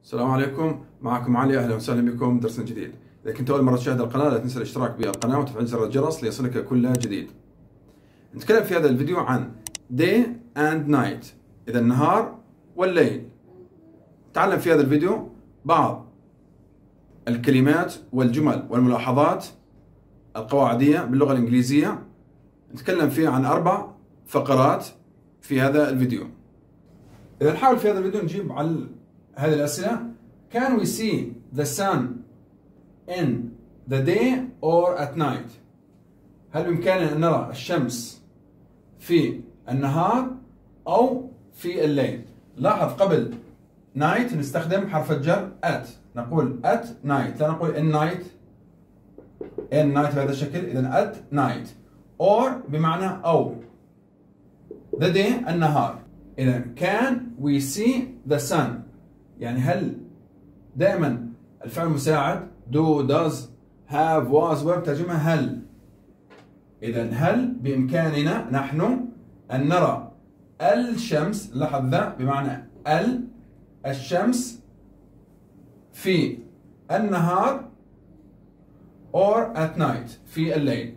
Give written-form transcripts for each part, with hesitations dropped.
السلام عليكم، معكم علي. اهلا وسهلا بكم درس جديد. اذا كنت اول مره تشاهد القناه لا تنسى الاشتراك بالقناه وتفعيل زر الجرس ليصلك كل جديد. نتكلم في هذا الفيديو عن day and night، اذا النهار والليل. تعلم في هذا الفيديو بعض الكلمات والجمل والملاحظات القواعديه باللغه الانجليزيه. نتكلم فيه عن 4 فقرات في هذا الفيديو. اذا نحاول في هذا الفيديو نجيب على هذه الأسئلة. Can we see the sun in the day or at night؟ هل بإمكاننا أن نرى الشمس في النهار أو في الليل؟ لاحظ قبل night نستخدم حرف الجر at، نقول at night، لا نقول in night بهذا الشكل. إذن at night or بمعنى أو. the day النهار. إذن can we see the sun؟ يعني هل دائما الفعل المساعد do does have was were ترجمة هل. إذا هل بإمكاننا نحن أن نرى الشمس، لاحظ ذا بمعنى الشمس في النهار or at night في الليل.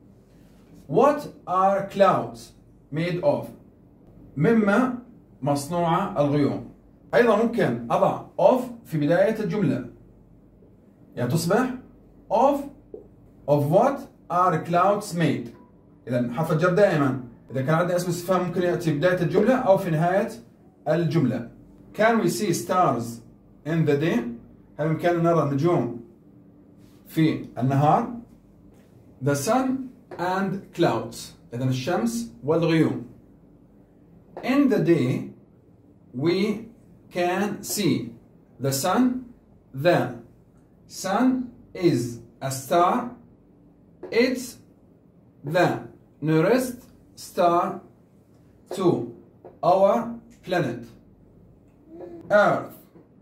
What are clouds made of؟ مما مصنوعة الغيوم. أيضا ممكن أضع of في بداية الجملة، يعني تصبح of what are clouds made. إذا حرف الجر دائما إذا كان عندنا اسم استفهام ممكن يأتي بداية الجملة أو في نهاية الجملة. Can we see stars in the day؟ هل بإمكاننا نرى النجوم في النهار؟ The sun and clouds، إذا الشمس والغيوم. In the day we can see the sun. The sun is a star. It's the nearest star to our planet Earth.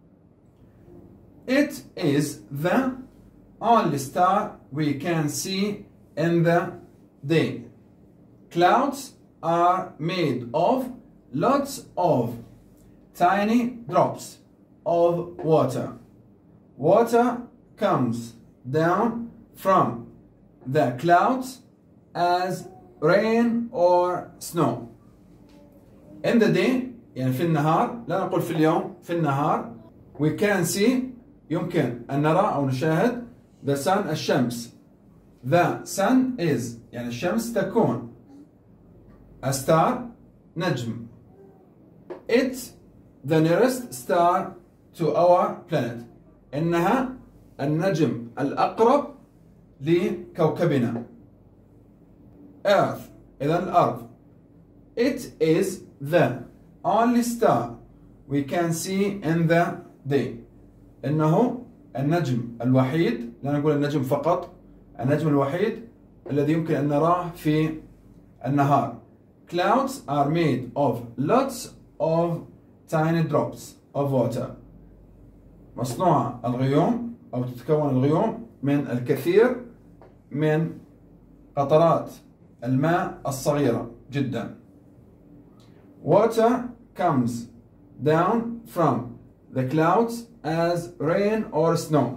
It is the only star we can see in the day. Clouds are made of lots of tiny drops of water. Water comes down from the clouds as rain or snow. In the day يعني في النهار، لا نقول في اليوم، في النهار. We can see يمكن أن نرى أو نشاهد the sun الشمس. The sun is يعني الشمس تكون a star نجم. It's the nearest star to our planet. إنها النجم الأقرب لكوكبنا Earth، إذن الأرض. It is the only star we can see in the day. إنه النجم الوحيد، لا نقول النجم فقط، النجم الوحيد الذي يمكن أن نراه في النهار. Clouds are made of lots of tiny drops of water. مصنوعة الغيوم أو تتكون الغيوم من الكثير من قطرات الماء الصغيرة جدا. Water comes down from the clouds as rain or snow.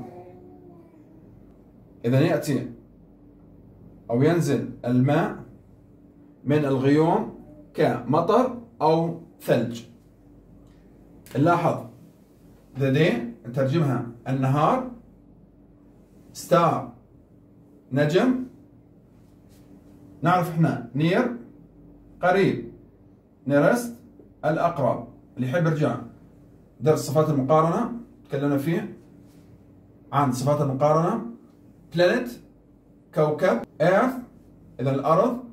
إذا يأتي أو ينزل الماء من الغيوم كمطر أو ثلج. نلاحظ the day نترجمها النهار، star نجم، نعرف احنا near قريب، nearest الأقرب. اللي يحب يرجع درس صفات المقارنة تكلمنا فيه عن صفات المقارنة. planet كوكب، earth إذا الأرض،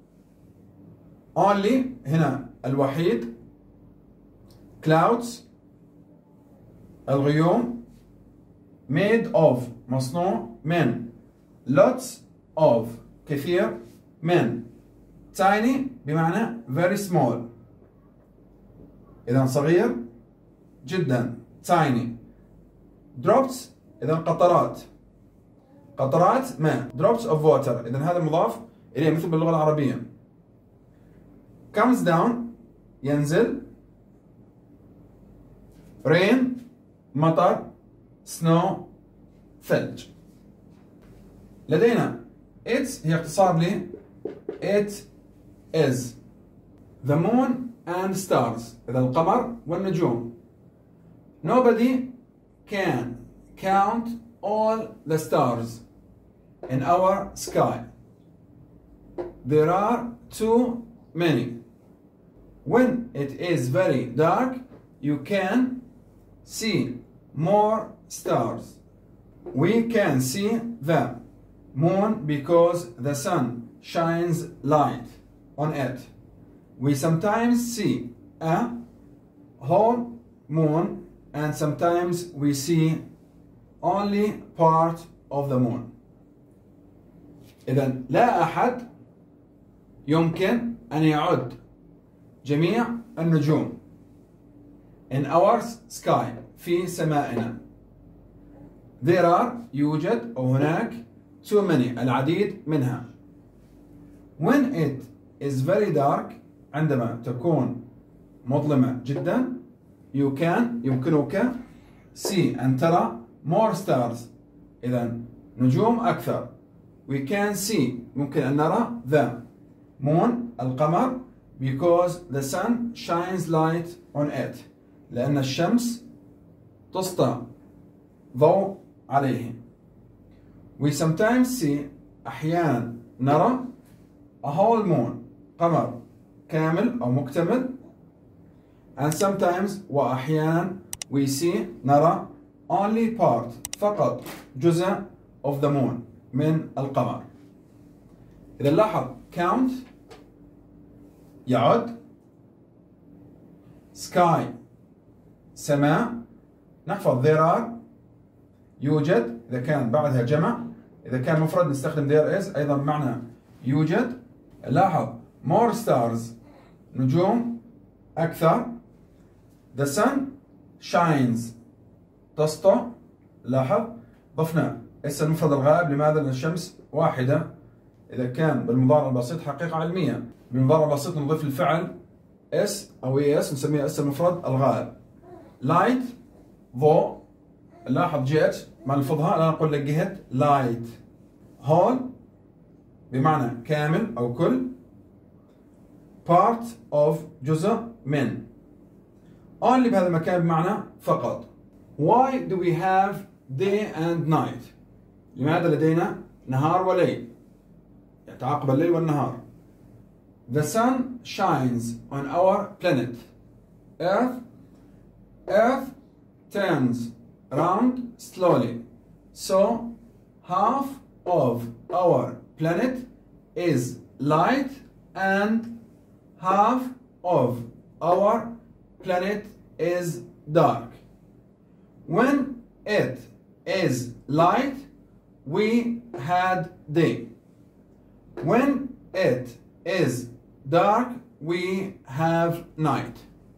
only هنا الوحيد، clouds الغيوم، made of مصنوع من، lots of كثير من، tiny بمعنى very small إذا صغير جدا tiny. drops إذا قطرات ماء، drops of water إذا هذا مضاف إليه مثل باللغة العربية. comes down ينزل، rain مطر snow ثلج. لدينا it's هي اختصار ل it is the moon and stars إذا القمر والنجوم. Nobody can count all the stars in our sky. There are too many. When it is very dark, you can see more stars. We can see the moon because the sun shines light on it. We sometimes see a whole moon and sometimes we see only part of the moon. إذن لا أحد يمكن أن يعد جميع النجوم in our sky في سمائنا. There are يوجد أو هناك too many العديد منها. When it is very dark عندما تكون مظلمة جدا يمكنك see أن ترى more stars إذن نجوم أكثر. We can see ممكن أن نرى the moon القمر because the sun shines light on it لأن الشمس تسطع ضوء عليه. We sometimes see أحيانا نرى a whole moon قمر كامل أو مكتمل and sometimes وأحيانا we see نرى only part فقط جزء of the moon من القمر. إذا لاحظ count يعد sky سماء نحفظ there are يوجد إذا كان بعدها جمع إذا كان مفرد نستخدم there is أيضا معنى يوجد. لاحظ more stars نجوم أكثر. the sun shines تسطع. لاحظ ضفنا اس المفرد الغائب. لماذا؟ لأن الشمس واحدة. إذا كان بالمضارع البسيط حقيقة علمية. بالمضارع البسيط نضيف الفعل اس أو اس نسميه اس المفرد الغائب. light ضوء. لاحظ جهة ما نلفظها لا نقول لك جهة light. whole بمعنى كامل أو كل. part of جزء من. only بهذا المكان بمعنى فقط. why do we have day and night؟ لماذا لدينا نهار وليل؟ يتعاقب الليل والنهار. The sun shines on our planet Earth. Earth turns round slowly, so half of our planet is light and half of our planet is dark. When it is light, we had day. When it is dark, we have night.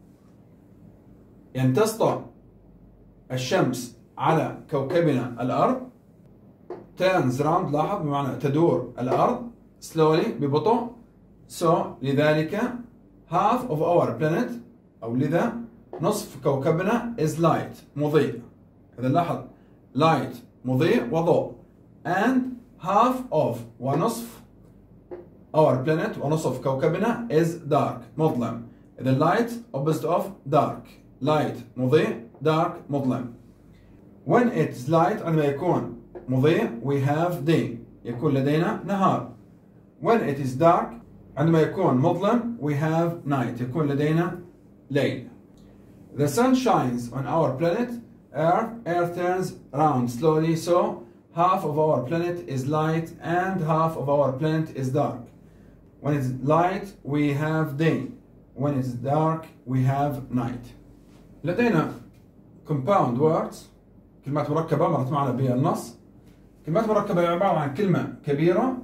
يعني تسطع الشمس على كوكبنا الأرض. turns round لاحظ بمعنى تدور الأرض slowly ببطء. so لذلك half of our planet أو لذا نصف كوكبنا is light مضيء. إذا لاحظ light مضيء وضوء and half of ونصف our planet ونصف كوكبنا is dark مظلم. إذا light opposite of dark. light مضيء dark مظلم. when it's light عندما يكون مضيء we have day يكون لدينا نهار. when it is dark عندما يكون مظلم we have night يكون لدينا ليل. the sun shines on our planet Earth. Earth turns round slowly, so half of our planet is light and half of our planet is dark. When it's light we have day. When it's dark we have night. لدينا compound words كلمات مركبة مرت معنا بالنص. كلمات مركبة عبارة عن كلمة كبيرة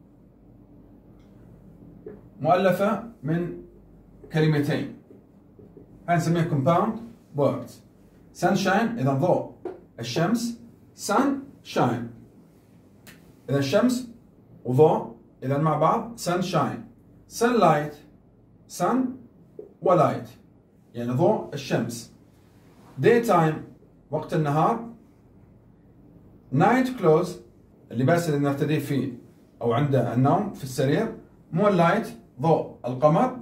مؤلفة من كلمتين. هنسميها compound words. sunshine إذا ضوء الشمس. sunshine إذا الشمس وضوء إذا مع بعض sunshine. sunlight sun وlight يعني ضوء الشمس. daytime وقت النهار. night clothes اللباس اللي نرتديه فيه أو عند النوم في السرير. moonlight ضوء القمر.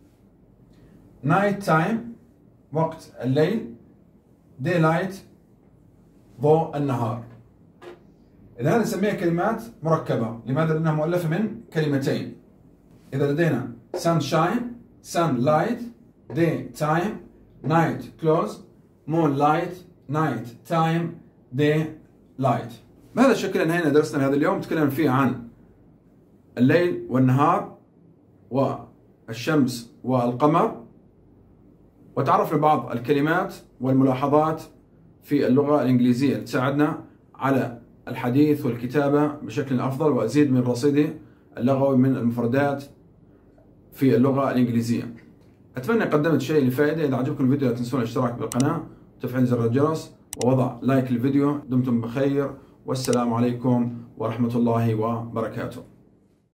night time وقت الليل. daylight ضوء النهار. إذا هذه نسميها كلمات مركبة. لماذا؟ لأنها مؤلفة من كلمتين. إذا لدينا sunshine sunlight daytime night clothes moonlight night time daylight. بهذا الشكل انهينا درسنا لهذا اليوم. تكلمنا فيه عن الليل والنهار والشمس والقمر، وتعرفنا بعض الكلمات والملاحظات في اللغة الإنجليزية تساعدنا على الحديث والكتابة بشكل أفضل، وأزيد من رصيدي اللغوي من المفردات في اللغة الإنجليزية. أتمنى قدمت شيء للفائدة. إذا عجبكم الفيديو لا تنسون الاشتراك بالقناة وتفعيل زر الجرس ووضع لايك للفيديو. دمتم بخير والسلام عليكم ورحمة الله وبركاته.